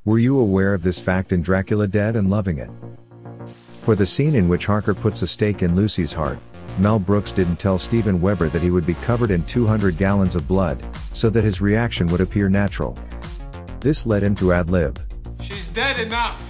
Were you aware of this fact in Dracula Dead and loving it? For the scene in which Harker puts a stake in Lucy's heart, Mel Brooks didn't tell Steven Weber that he would be covered in 200 gallons of blood, so that his reaction would appear natural. This led him to ad-lib. She's dead enough.